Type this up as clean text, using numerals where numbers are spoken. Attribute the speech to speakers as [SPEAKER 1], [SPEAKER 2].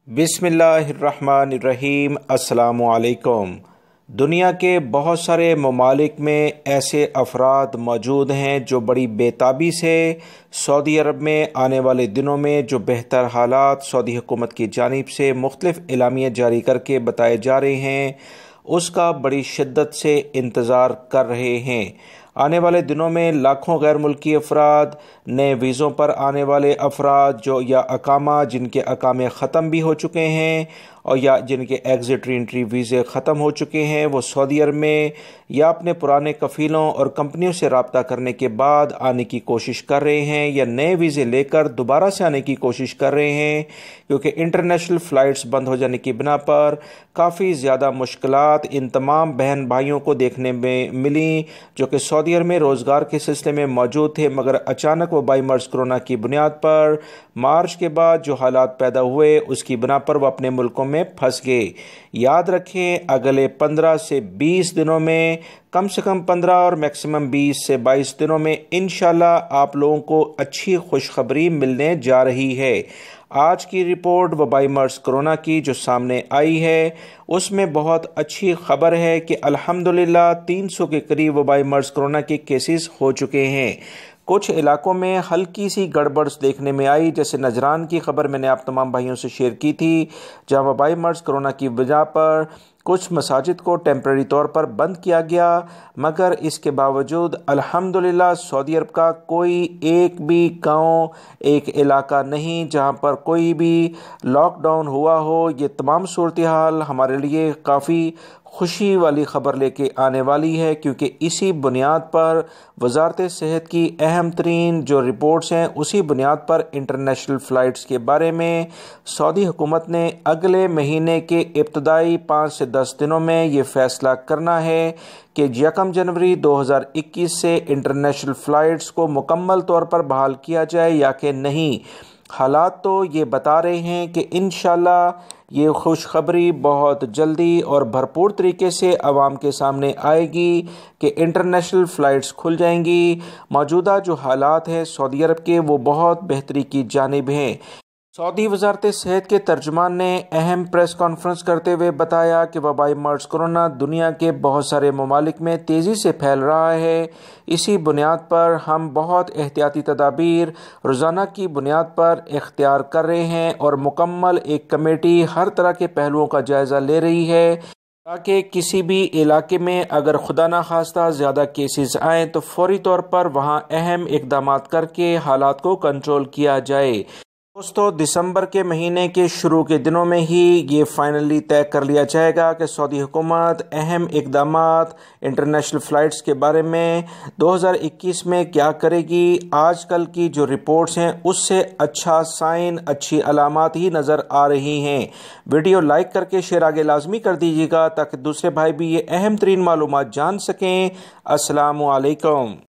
[SPEAKER 1] بسم اللہ الرحمن الرحیم۔ السلام علیکم۔ دنیا کے بہت سارے ممالک میں ایسے افراد موجود ہیں جو بڑی بے تابی سے سعودی عرب میں آنے والے دنوں میں جو بہتر حالات سعودی حکومت کی جانب سے مختلف اعلامیے جاری کر کے بتائے جا رہے ہیں، اس کا بڑی شدت سے انتظار کر رہے ہیں۔ آنے والے دنوں میں لاکھوں غیر ملکی افراد، نئے ویزوں پر آنے والے افراد جو یا اقامہ جن کے اقامے ختم بھی ہو چکے ہیں اور یا جن کے ایگزٹ ری انٹری ویزے ختم ہو چکے ہیں، وہ سعودی عرب میں یا اپنے پرانے کفیلوں اور کمپنیوں سے رابطہ کرنے کے بعد آنے کی کوشش کر رہے ہیں یا نئے ویزے لے کر دوبارہ سے آنے کی کوشش کر رہے ہیں، کیونکہ انٹرنیشنل فلائٹس بند ہو جانے کی بنا پر کافی زیادہ مشکلات ان تمام بہن بھائیوں کو دیکھنے میں ملیں جو کہ سعودی عرب میں روزگار کے سلسلے میں موجود تھے، مگر اچانک وبائی مرض کرونا کی بنیاد پر مارچ کے بعد جو حالات پیدا ہوئے اس کی بنا پر وہ اپنے ملکوں میں پھنس گئے۔ یاد رکھیں اگلے 15 سے 20 دنوں میں، کم سے کم 15 اور میکسیمم 20 سے 22 دنوں میں انشاءاللہ آپ لوگوں کو اچھی خوشخبری ملنے جا رہی ہے۔ آج کی رپورٹ وبائی مرض کرونا کی جو سامنے آئی ہے اس میں بہت اچھی خبر ہے کہ الحمدللہ 300 کے قریب وبائی مرض کرونا کے کیسز ہو چکے ہیں۔ کچھ علاقوں میں ہلکی سی گڑبڑ دیکھنے میں آئی، جیسے نجران کی خبر میں نے آپ تمام بھائیوں سے شیئر کی تھی، جہاں وبائی مرض کرونا کی وجہ پر کچھ مساجد کو ٹیمپریری طور پر بند کیا گیا، مگر اس کے باوجود الحمدللہ سعودی عرب کا کوئی ایک بھی گاؤں، ایک علاقہ نہیں جہاں پر کوئی بھی لاک ڈاؤن ہوا ہو۔ یہ تمام صورتحال ہمارے لیے کافی خوشی والی خبر لے کے آنے والی ہے، کیونکہ اسی بنیاد پر وزارت صحت کی اہم ترین جو رپورٹس ہیں اسی بنیاد پر انٹرنیشنل فلائٹس کے بارے میں سعودی حکومت نے اگلے مہینے کے ابتدائی 5 سے 10 دنوں میں یہ فیصلہ کرنا ہے کہ 1 جنوری 2021 سے انٹرنیشنل فلائٹس کو مکمل طور پر بحال کیا جائے یا کہ نہیں۔ حالات تو یہ بتا رہے ہیں کہ انشاءاللہ یہ خوشخبری بہت جلدی اور بھرپور طریقے سے عوام کے سامنے آئے گی کہ انٹرنیشنل فلائٹس کھل جائیں گی۔ موجودہ جو حالات ہیں سعودی عرب کے وہ بہت بہتری کی جانب ہیں۔ سعودی وزارت صحت کے ترجمان نے اہم پریس کانفرنس کرتے ہوئے بتایا کہ وبائی مرض کرونا دنیا کے بہت سارے ممالک میں تیزی سے پھیل رہا ہے، اسی بنیاد پر ہم بہت احتیاطی تدابیر روزانہ کی بنیاد پر اختیار کر رہے ہیں اور مکمل ایک کمیٹی ہر طرح کے پہلوؤں کا جائزہ لے رہی ہے تاکہ کسی بھی علاقے میں اگر خدا نخواستہ زیادہ کیسز آئیں تو فوری طور پر وہاں اہم اقدامات کر کے حالات کو کنٹرول کیا جائے۔ دوستو، دسمبر کے مہینے کے شروع کے دنوں میں ہی یہ فائنلی طے کر لیا جائے گا کہ سعودی حکومت اہم اقدامات انٹرنیشنل فلائٹس کے بارے میں 2021 میں کیا کرے گی۔ آج کل کی جو رپورٹس ہیں اس سے اچھا سائن، اچھی علامات ہی نظر آ رہی ہیں۔ ویڈیو لائک کر کے شیئر آگے لازمی کر دیجیے گا تاکہ دوسرے بھائی بھی یہ اہم ترین معلومات جان سکیں۔ السلام علیکم۔